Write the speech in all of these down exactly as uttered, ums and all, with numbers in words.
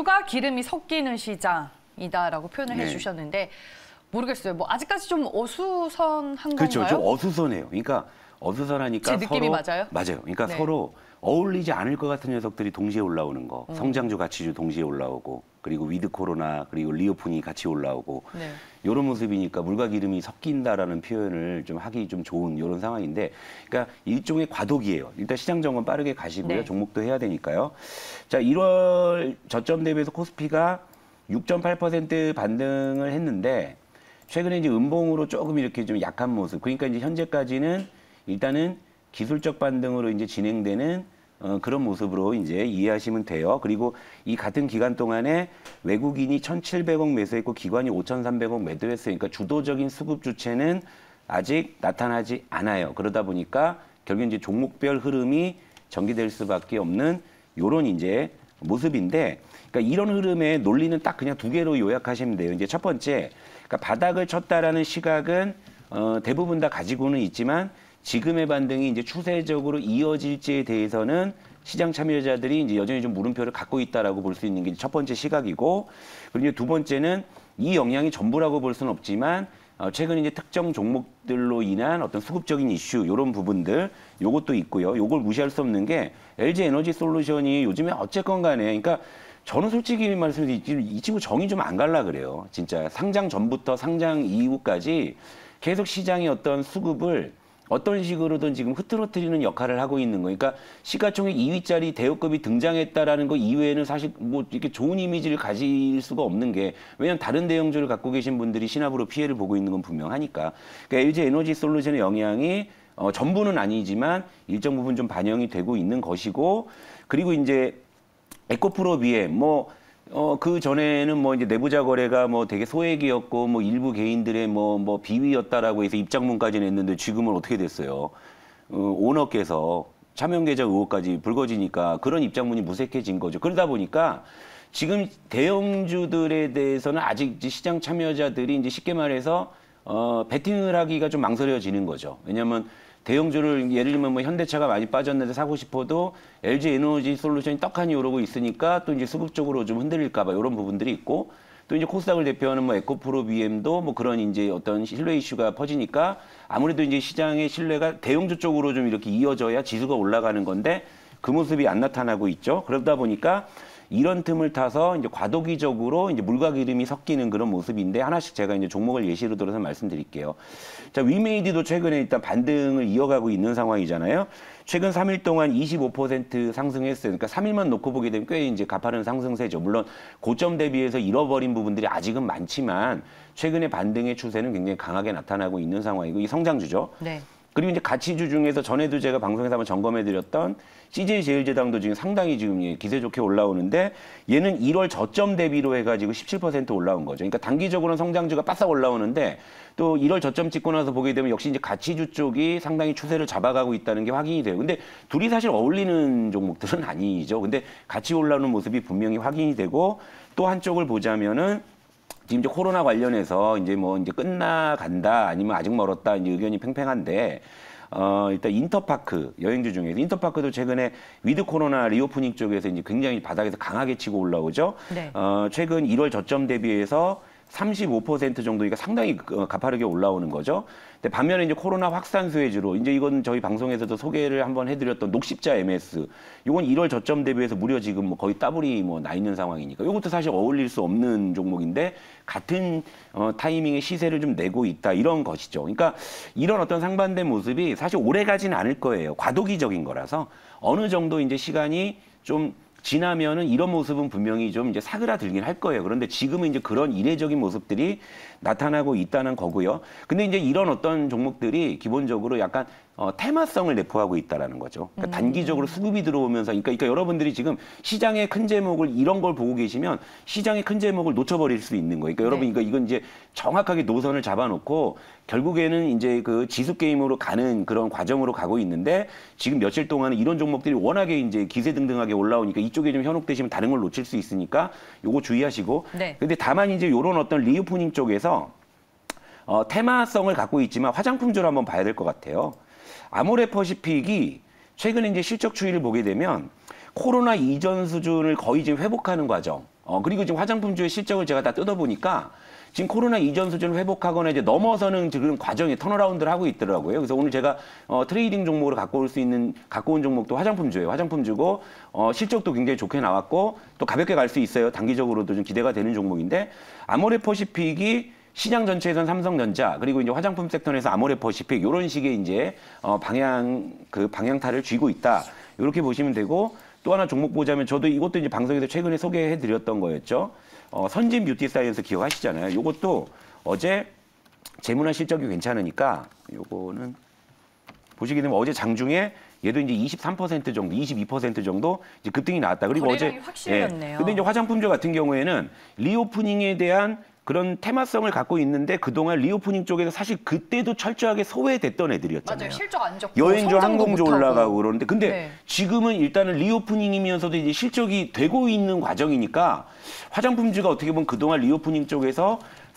물과 기름이 섞이는 시장이다라고 표현을 네. 해주셨는데 모르겠어요. 뭐 아직까지 좀 어수선한 그렇죠. 건가요? 좀 어수선해요. 그러니까 어수선하니까 제 느낌이 서로 맞아요? 맞아요. 그러니까 네. 서로 어울리지 않을 것 같은 녀석들이 동시에 올라오는 거. 음. 성장주, 가치주 동시에 올라오고 그리고 위드 코로나 그리고 리오프닝이 같이 올라오고 네. 이런 모습이니까 물과 기름이 섞인다라는 표현을 좀 하기 좀 좋은 이런 상황인데, 그러니까 일종의 과도기예요. 일단 시장 점검 빠르게 가시고요. 네. 종목도 해야 되니까요. 자, 일월 저점 대비해서 코스피가 육 점 팔 퍼센트 반등을 했는데 최근에 이제 음봉으로 조금 이렇게 좀 약한 모습. 그러니까 이제 현재까지는 일단은 기술적 반등으로 이제 진행되는 어, 그런 모습으로 이제 이해하시면 돼요. 그리고 이 같은 기간 동안에 외국인이 천칠백억 매수했고 기관이 오천삼백억 매도했어요. 그러니까 주도적인 수급 주체는 아직 나타나지 않아요. 그러다 보니까 결국 이제 종목별 흐름이 전개될 수밖에 없는 요런 이제 모습인데, 그러니까 이런 흐름의 논리는 딱 그냥 두 개로 요약하시면 돼요. 이제 첫 번째, 그러니까 바닥을 쳤다라는 시각은 어, 대부분 다 가지고는 있지만 지금의 반등이 이제 추세적으로 이어질지에 대해서는 시장 참여자들이 이제 여전히 좀 물음표를 갖고 있다라고 볼 수 있는 게 첫 번째 시각이고, 그리고 이제 두 번째는 이 영향이 전부라고 볼 수는 없지만 어, 최근 이제 특정 종목들로 인한 어떤 수급적인 이슈 이런 부분들 요것도 있고요. 요걸 무시할 수 없는 게 엘지 에너지 솔루션이 요즘에 어쨌건 간에, 그러니까 저는 솔직히 말씀드리면 이 친구 정이 좀 안 갈라 그래요. 진짜 상장 전부터 상장 이후까지 계속 시장의 어떤 수급을 어떤 식으로든 지금 흐트러뜨리는 역할을 하고 있는 거예요. 그러니까 시가총액 이 위짜리 대우급이 등장했다라는 거 이외에는 사실 뭐 이렇게 좋은 이미지를 가질 수가 없는 게, 왜냐하면 다른 대형주를 갖고 계신 분들이 신압으로 피해를 보고 있는 건 분명하니까. 그러니까 엘지 에너지 솔루션의 영향이 어, 전부는 아니지만 일정 부분 좀 반영이 되고 있는 것이고, 그리고 이제 에코프로 비엠 뭐 어, 그 전에는 뭐 이제 내부자 거래가 뭐 되게 소액이었고 뭐 일부 개인들의 뭐, 뭐 비위였다라고 해서 입장문까지 냈는데 지금은 어떻게 됐어요? 어, 오너께서 차명계좌 의혹까지 불거지니까 그런 입장문이 무색해진 거죠. 그러다 보니까 지금 대형주들에 대해서는 아직 이제 시장 참여자들이 이제 쉽게 말해서 어, 베팅을 하기가 좀 망설여지는 거죠. 왜냐하면 대형주를 예를 들면 뭐 현대차가 많이 빠졌는데 사고 싶어도 엘지 에너지 솔루션이 떡하니 오르고 있으니까 또 이제 수급적으로 좀 흔들릴까 봐 이런 부분들이 있고, 또 이제 코스닥을 대표하는 뭐 에코프로 비엠도 뭐 그런 이제 어떤 신뢰 이슈가 퍼지니까 아무래도 이제 시장의 신뢰가 대형주 쪽으로 좀 이렇게 이어져야 지수가 올라가는 건데 그 모습이 안 나타나고 있죠. 그러다 보니까 이런 틈을 타서 이제 과도기적으로 이제 물과 기름이 섞이는 그런 모습인데, 하나씩 제가 이제 종목을 예시로 들어서 말씀드릴게요. 자, 위메이드도 최근에 일단 반등을 이어가고 있는 상황이잖아요. 최근 삼 일 동안 이십오 퍼센트 상승했어요. 그러니까 삼 일만 놓고 보게 되면 꽤 이제 가파른 상승세죠. 물론 고점 대비해서 잃어버린 부분들이 아직은 많지만 최근의 반등의 추세는 굉장히 강하게 나타나고 있는 상황이고, 이 성장주죠. 네. 그리고 이제 가치주 중에서 전에도 제가 방송에서 한번 점검해드렸던 씨제이제일제당도 지금 상당히 지금 기세 좋게 올라오는데, 얘는 일월 저점 대비로 해가지고 십칠 퍼센트 올라온 거죠. 그러니까 단기적으로는 성장주가 바싹 올라오는데 또 일월 저점 찍고 나서 보게 되면 역시 이제 가치주 쪽이 상당히 추세를 잡아가고 있다는 게 확인이 돼요. 근데 둘이 사실 어울리는 종목들은 아니죠. 근데 같이 올라오는 모습이 분명히 확인이 되고, 또 한쪽을 보자면은 지금 이제 코로나 관련해서 이제 뭐 이제 끝나간다 아니면 아직 멀었다 이제 의견이 팽팽한데, 어, 일단 인터파크 여행주 중에서 인터파크도 최근에 위드 코로나 리오프닝 쪽에서 이제 굉장히 바닥에서 강하게 치고 올라오죠. 네. 어, 최근 일월 저점 대비해서 삼십오 퍼센트 정도니까 상당히 가파르게 올라오는 거죠. 근데 반면에 이제 코로나 확산 수혜주로 이제 이건 저희 방송에서도 소개를 한번 해드렸던 녹십자 엠에스, 이건 일월 저점 대비해서 무려 지금 뭐 거의 더블이 뭐 나 있는 상황이니까 이것도 사실 어울릴 수 없는 종목인데 같은 어, 타이밍에 시세를 좀 내고 있다 이런 것이죠. 그러니까 이런 어떤 상반된 모습이 사실 오래 가지는 않을 거예요. 과도기적인 거라서 어느 정도 이제 시간이 좀 지나면은 이런 모습은 분명히 좀 이제 사그라들긴 할 거예요. 그런데 지금은 이제 그런 이례적인 모습들이 나타나고 있다는 거고요. 근데 이제 이런 어떤 종목들이 기본적으로 약간 어, 테마성을 내포하고 있다라는 거죠. 그러니까 음. 단기적으로 수급이 들어오면서, 그러니까, 그러니까 여러분들이 지금 시장의 큰 제목을 이런 걸 보고 계시면 시장의 큰 제목을 놓쳐버릴 수 있는 거예요. 그러니까 네. 여러분, 그러니까 이건 이제 정확하게 노선을 잡아놓고 결국에는 이제 그 지수 게임으로 가는 그런 과정으로 가고 있는데, 지금 며칠 동안은 이런 종목들이 워낙에 이제 기세등등하게 올라오니까 이쪽에 좀 현혹되시면 다른 걸 놓칠 수 있으니까 요거 주의하시고. 네. 근데 다만 이제 요런 어떤 리오프닝 쪽에서 어, 테마성을 갖고 있지만 화장품주를 한번 봐야 될 것 같아요. 아모레퍼시픽이 최근에 이제 실적 추이를 보게 되면 코로나 이전 수준을 거의 지금 회복하는 과정. 어, 그리고 지금 화장품주의 실적을 제가 다 뜯어보니까 지금 코로나 이전 수준을 회복하거나 이제 넘어서는 지금 과정에 턴어라운드를 하고 있더라고요. 그래서 오늘 제가 어, 트레이딩 종목으로 갖고 올 수 있는, 갖고 온 종목도 화장품주예요. 화장품주고, 어, 실적도 굉장히 좋게 나왔고, 또 가볍게 갈 수 있어요. 단기적으로도 좀 기대가 되는 종목인데, 아모레퍼시픽이 시장 전체에선 삼성전자, 그리고 이제 화장품 섹터에서 아모레퍼시픽, 이런 식의 이제, 어, 방향, 그 방향타를 쥐고 있다. 이렇게 보시면 되고, 또 하나 종목 보자면 저도 이것도 이제 방송에서 최근에 소개해 드렸던 거였죠. 어, 선진 뷰티 사이언스 기억하시잖아요. 이것도 어제 재무나 실적이 괜찮으니까 요거는 보시게 되면 어제 장중에 얘도 이제 이십삼 퍼센트 정도, 이십이 퍼센트 정도 이제 급등이 나왔다. 그리고 어제 확실했네요. 예. 근데 이제 화장품주 같은 경우에는 리오프닝에 대한 그런 테마성을 갖고 있는데 그동안 리오프닝 쪽에서 사실 그때도 철저하게 소외됐던 애들이었잖아요. 맞아요. 실적 안 좋고 여행주, 항공주 못하고. 올라가고 그러는데 근데 네. 지금은 일단은 리오프닝이면서도 이제 실적이 되고 있는 과정이니까 화장품주가 어떻게 보면 그동안 리오프닝 쪽에서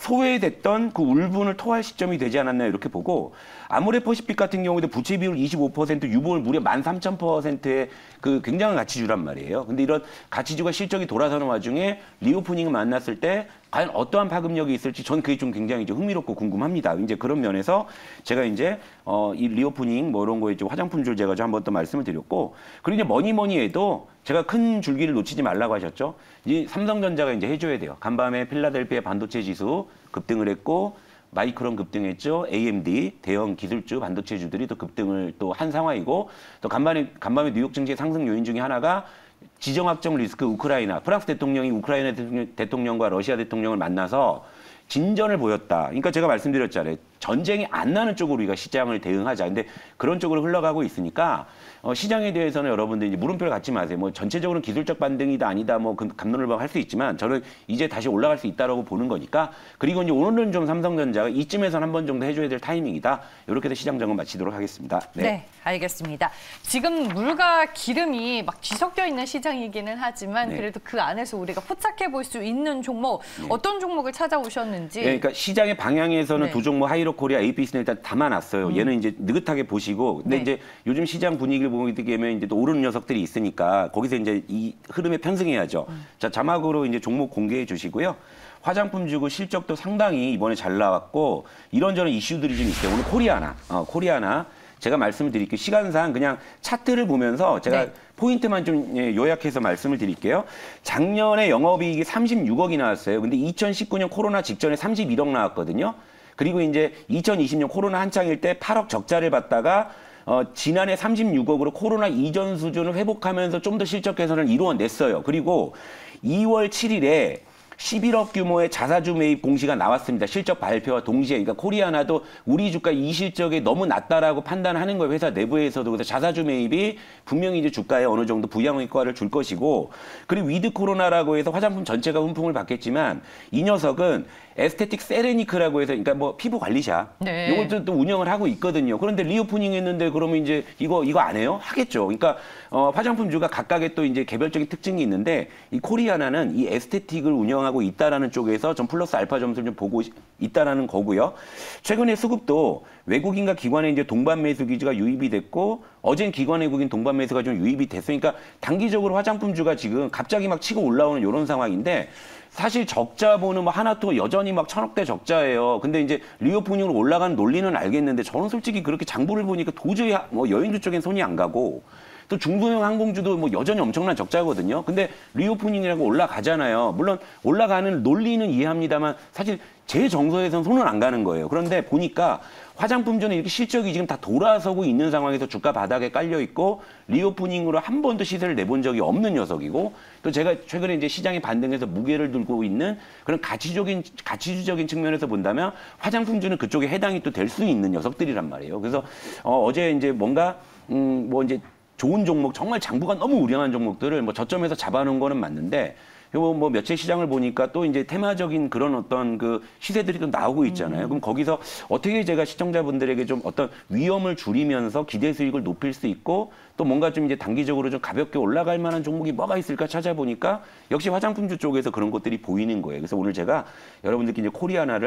소외됐던 그 울분을 토할 시점이 되지 않았나 이렇게 보고 아모레퍼시픽 같은 경우도 부채 비율 이십오 퍼센트, 유보율 무려 만 삼천 퍼센트의 그 굉장한 가치주란 말이에요. 근데 이런 가치주가 실적이 돌아서는 와중에 리오프닝을 만났을 때 과연 어떠한 파급력이 있을지 전 그게 좀 굉장히 좀 흥미롭고 궁금합니다. 이제 그런 면에서 제가 이제 어, 이 리오프닝 뭐 이런 거에 좀 화장품줄 제가 좀 한번 또 말씀을 드렸고 그리고 이제 뭐니 뭐니 해도 제가 큰 줄기를 놓치지 말라고 하셨죠. 이 삼성전자가 이제 해줘야 돼요. 간밤에 필라델피아 반도체 지수 급등을 했고 마이크론 급등했죠. 에이엠디 대형 기술주 반도체주들이 또 급등을 또 한 상황이고 또 간밤에 간밤에 뉴욕 증시 상승 요인 중에 하나가 지정학적 리스크 우크라이나 프랑스 대통령이 우크라이나 대통령과 러시아 대통령을 만나서 진전을 보였다. 그러니까 제가 말씀드렸잖아요. 전쟁이 안 나는 쪽으로 우리가 시장을 대응하자. 근데 그런 쪽으로 흘러가고 있으니까 어, 시장에 대해서는 여러분들 이제 물음표를 갖지 마세요. 뭐 전체적으로는 기술적 반등이다 아니다 뭐 갑론을박 할 수 있지만 저는 이제 다시 올라갈 수 있다라고 보는 거니까 그리고 이제 오늘은 좀 삼성전자가 이쯤에선 한 번 정도 해줘야 될 타이밍이다. 이렇게 해서 시장 점검 마치도록 하겠습니다. 네. 네, 알겠습니다. 지금 물과 기름이 막 뒤섞여 있는 시장이기는 하지만 네. 그래도 그 안에서 우리가 포착해 볼 수 있는 종목 네. 어떤 종목을 찾아오셨는지. 네, 그러니까 시장의 방향에서는 네. 두 종목 하이로 코리아, 에이피씨는 일단 담아놨어요. 음. 얘는 이제 느긋하게 보시고 근데 네. 이제 요즘 시장 분위기를 보게 되면 이제 또 오르는 녀석들이 있으니까 거기서 이제 이 흐름에 편승해야죠. 음. 자, 자막으로 이제 종목 공개해 주시고요. 화장품주고 실적도 상당히 이번에 잘 나왔고 이런저런 이슈들이 좀 있어요. 오늘 코리아나, 어, 코리아나 제가 말씀을 드릴게요. 시간상 그냥 차트를 보면서 제가 네. 포인트만 좀 요약해서 말씀을 드릴게요. 작년에 영업이익이 삼십육억이 나왔어요. 근데 이천십구 년 코로나 직전에 삼십일억 나왔거든요. 그리고 이제 이천이십 년 코로나 한창일 때 팔억 적자를 봤다가 어, 지난해 삼십육억으로 코로나 이전 수준을 회복하면서 좀 더 실적 개선을 이루어냈어요. 그리고 이월 칠일에 십일억 규모의 자사주 매입 공시가 나왔습니다. 실적 발표와 동시에. 그러니까 코리아나도 우리 주가 이 실적이 너무 낮다라고 판단하는 거예요. 회사 내부에서도. 그래서 자사주 매입이 분명히 이제 주가에 어느 정도 부양 효과를 줄 것이고 그리고 위드 코로나라고 해서 화장품 전체가 훈풍을 받겠지만 이 녀석은 에스테틱 세레니크라고 해서 그러니까 뭐 피부 관리샵 네. 이것도 또 운영을 하고 있거든요. 그런데 리오프닝 했는데 그러면 이제 이거 이거 안 해요? 하겠죠. 그러니까 어, 화장품주가 각각의 또 이제 개별적인 특징이 있는데 이 코리아나는 이 에스테틱을 운영하고 있다라는 쪽에서 좀 플러스 알파 점수를 좀 보고 있다라는 거고요. 최근에 수급도 외국인과 기관의 이제 동반 매수 기지가 유입이 됐고 어젠 기관 외국인 동반 매수가 좀 유입이 됐으니까 단기적으로 화장품주가 지금 갑자기 막 치고 올라오는 이런 상황인데 사실 적자 보는 뭐 하나도 여전히 막 천억대 적자예요. 근데 이제 리오프닝으로 올라가는 논리는 알겠는데 저는 솔직히 그렇게 장부를 보니까 도저히 뭐 여행주 쪽엔 손이 안 가고 또 중소형 항공주도 뭐 여전히 엄청난 적자거든요. 근데 리오프닝이라고 올라가잖아요. 물론 올라가는 논리는 이해합니다만 사실 제 정서에선 손은 안 가는 거예요. 그런데 보니까 화장품주는 이렇게 실적이 지금 다 돌아서고 있는 상황에서 주가 바닥에 깔려 있고 리오프닝으로 한 번도 시세를 내본 적이 없는 녀석이고 또 제가 최근에 이제 시장의 반등에서 무게를 들고 있는 그런 가치적인 가치주적인 측면에서 본다면 화장품주는 그쪽에 해당이 또 될 수 있는 녀석들이란 말이에요. 그래서 어, 어제 이제 뭔가 음, 뭐 이제 좋은 종목, 정말 장부가 너무 우량한 종목들을 뭐 저점에서 잡아놓은 거는 맞는데, 뭐 며칠 시장을 보니까 또 이제 테마적인 그런 어떤 그 시세들이 또 나오고 있잖아요. 음. 그럼 거기서 어떻게 제가 시청자분들에게 좀 어떤 위험을 줄이면서 기대 수익을 높일 수 있고 또 뭔가 좀 이제 단기적으로 좀 가볍게 올라갈 만한 종목이 뭐가 있을까 찾아보니까 역시 화장품주 쪽에서 그런 것들이 보이는 거예요. 그래서 오늘 제가 여러분들께 이제 코리아나를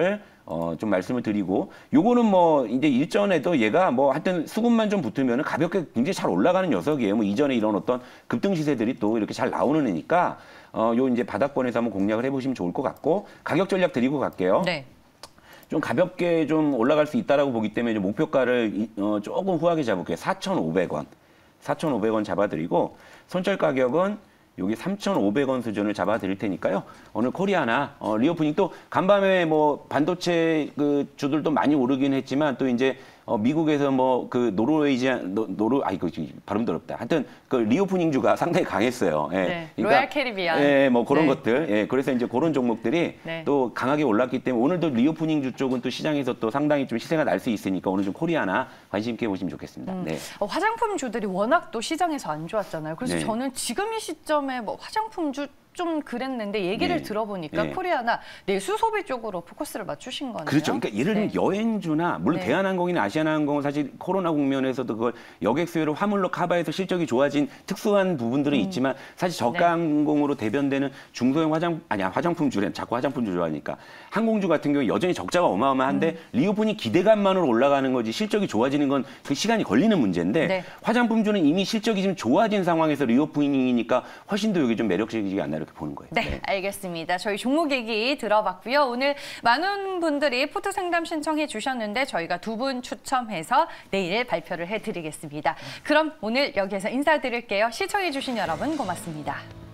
어, 좀 말씀을 드리고, 요거는 뭐, 이제 일전에도 얘가 뭐, 하여튼 수급만 좀 붙으면 가볍게 굉장히 잘 올라가는 녀석이에요. 뭐, 이전에 이런 어떤 급등 시세들이 또 이렇게 잘 나오는 애니까, 어, 요 이제 바닥권에서 한번 공략을 해보시면 좋을 것 같고, 가격 전략 드리고 갈게요. 네. 좀 가볍게 좀 올라갈 수 있다라고 보기 때문에 좀 목표가를 이- 어, 조금 후하게 잡을게요. 사천오백 원. 사천오백 원 잡아드리고, 손절 가격은 여기 삼천오백 원 수준을 잡아드릴 테니까요. 오늘 코리아나 어, 리오프닝 또 간밤에 뭐 반도체 그 주들도 많이 오르긴 했지만 또 이제 어, 미국에서 뭐 그 노르웨이지아 노, 노르 아이고 발음 더럽다. 하여튼 그 리오프닝 주가 상당히 강했어요. 예. 네, 로얄 캐리비안. 예, 뭐 그런 네. 것들. 예, 그래서 이제 그런 종목들이 네. 또 강하게 올랐기 때문에 오늘도 리오프닝 주 쪽은 또 시장에서 또 상당히 좀 시세가 날 수 있으니까 오늘 좀 코리아나 관심 있게 보시면 좋겠습니다. 음. 네. 어, 화장품주들이 워낙 또 시장에서 안 좋았잖아요. 그래서 네. 저는 지금 이 시점에 뭐 화장품주 좀 그랬는데 얘기를 네. 들어보니까 네. 코리아나 내수 소비 쪽으로 포커스를 맞추신 거네요. 그렇죠. 그러니까 예를 들면 네. 여행주나 물론 네. 대한항공이나 아시아나항공은 사실 코로나 국면에서도 그걸 여객 수요를 화물로 커버해서 실적이 좋아진 특수한 부분들은 있지만 사실 저가 항공으로 대변되는 중소형 화장 아니야 화장품주래 자꾸 화장품주 좋아하니까 항공주 같은 경우 여전히 적자가 어마어마한데 음. 리오프닝 기대감만으로 올라가는 거지 실적이 좋아지는 건 그 시간이 걸리는 문제인데 네. 화장품주는 이미 실적이 지금 좋아진 상황에서 리오프닝이니까 훨씬 더 여기 좀 매력적이지 않나 이렇게 보는 거예요. 네, 알겠습니다. 저희 종목 얘기 들어봤고요. 오늘 많은 분들이 포트 상담 신청해 주셨는데 저희가 두 분 추첨해서 내일 발표를 해드리겠습니다. 그럼 오늘 여기에서 인사드릴게요. 시청해 주신 여러분 고맙습니다.